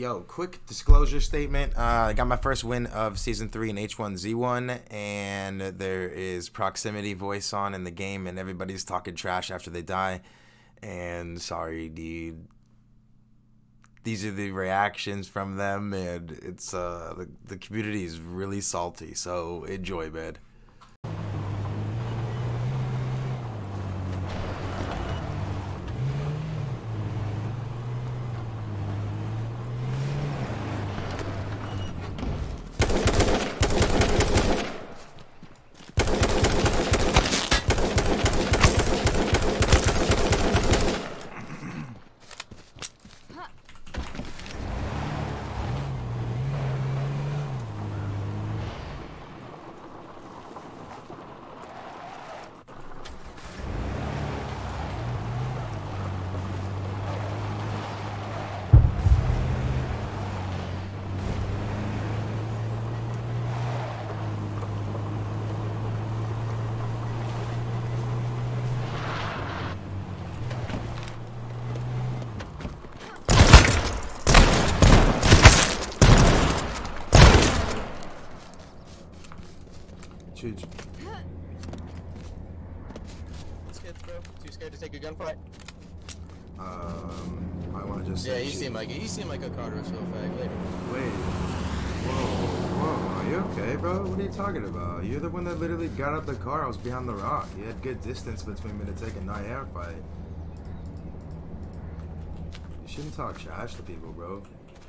Yo, quick disclosure statement. I got my first win of Season 3 in H1Z1, and there is proximity voice on in the game, and everybody's talking trash after they die. And sorry, dude. These are the reactions from them, and it's the community is really salty, so enjoy, man. Too scared, bro. Too scared to take a gunfight. I want to just. Yeah, you seem like a Carter so fag later. Wait. Whoa. Are you okay, bro? What are you talking about? You're the one that literally got out the car. I was behind the rock. You had good distance between me to take a air fight. You shouldn't talk trash to people, bro.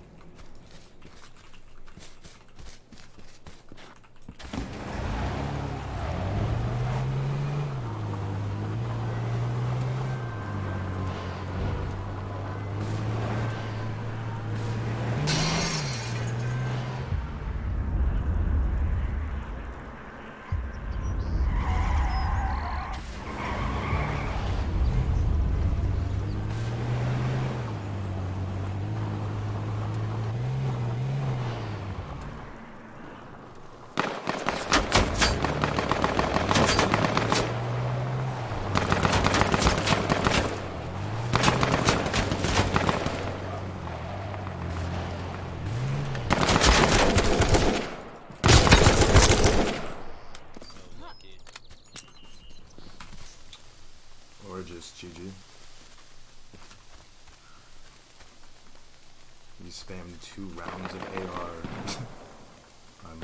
Or just GG. You spammed 2 rounds of AR. I'm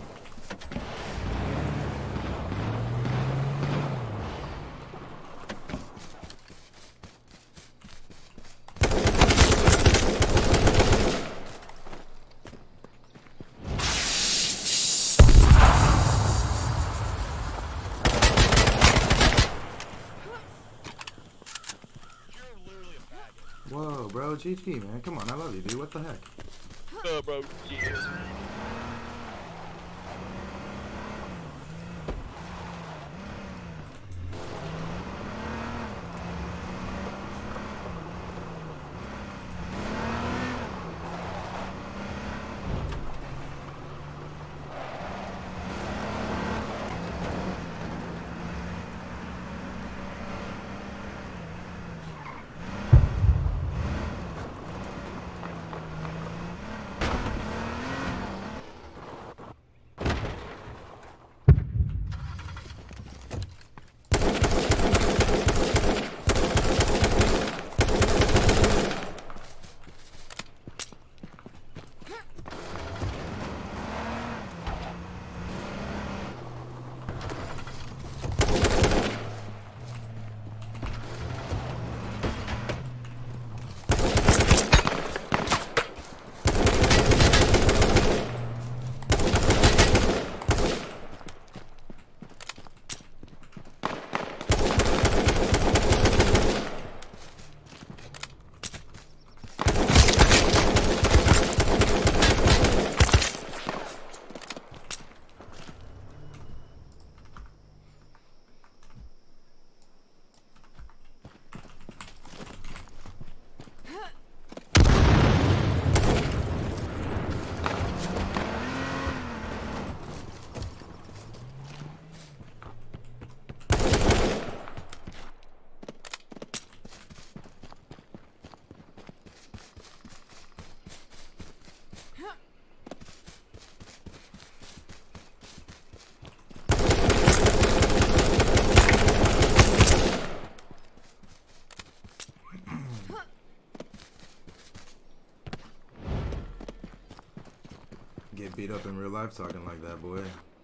Whoa, bro, GG, man. Come on, I love you, dude. What the heck? Bro, yeah. Get beat up in real life talking like that, boy.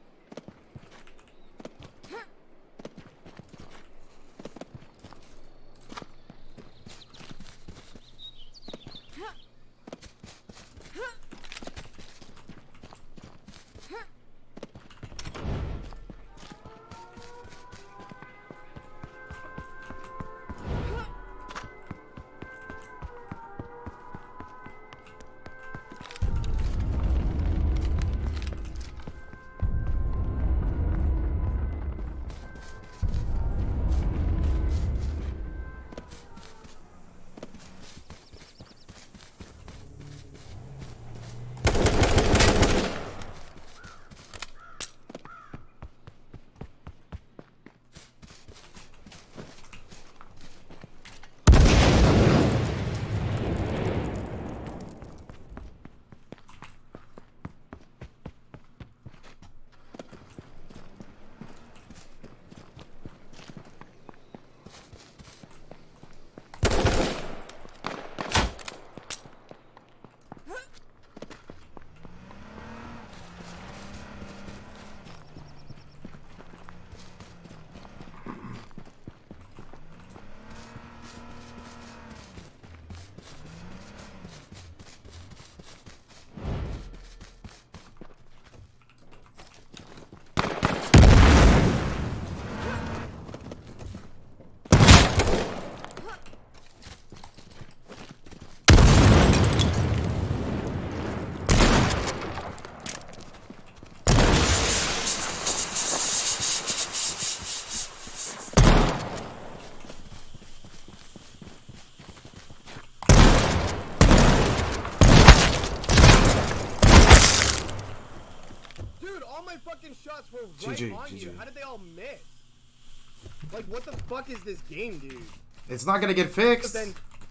Fucking shots were right GG, on GG. you. How did they all miss? Like, what the fuck is this game, dude? It's not gonna get fixed. Then,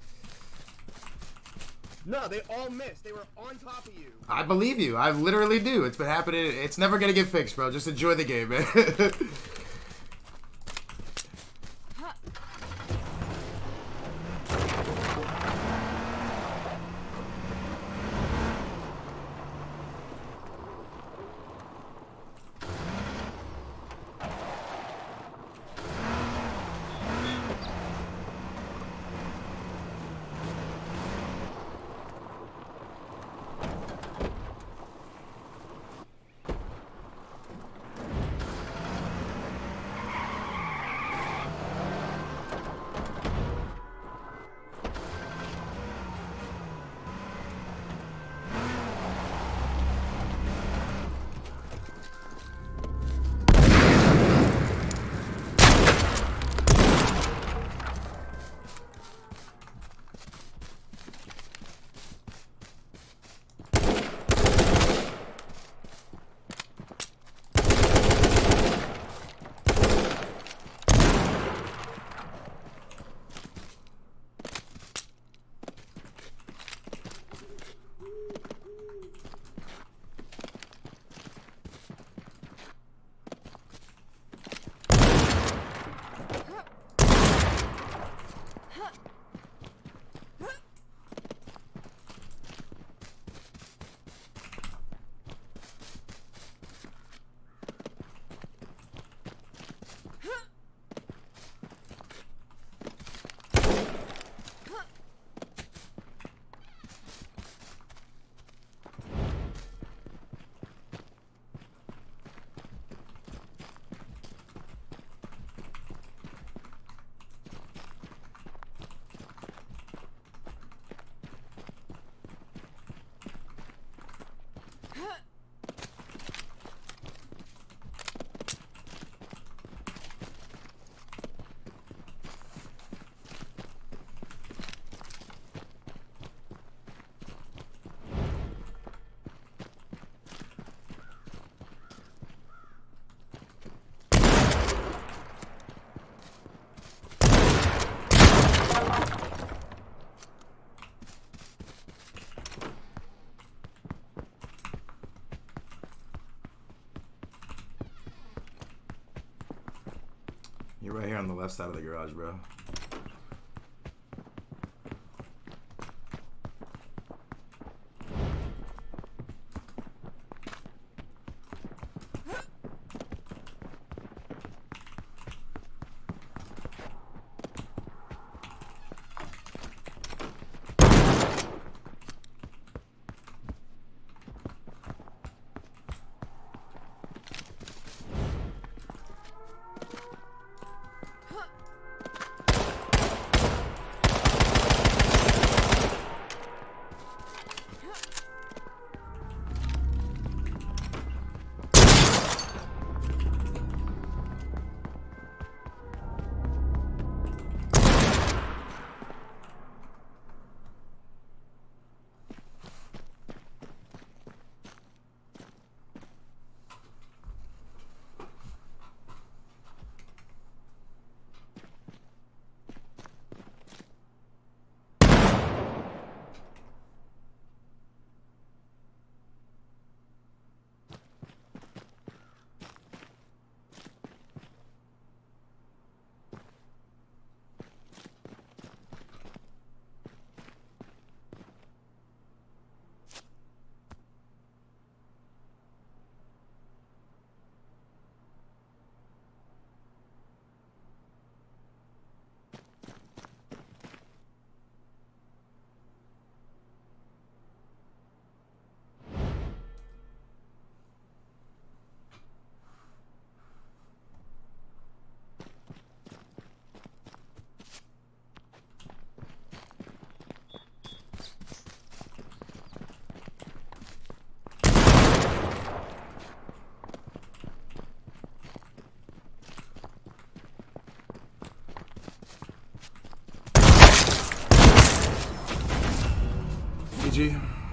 no, they all missed. They were on top of you. I believe you. I literally do. It's been happening. It's never gonna get fixed, bro. Just enjoy the game, man. You're right here on the left side of the garage, bro. GG.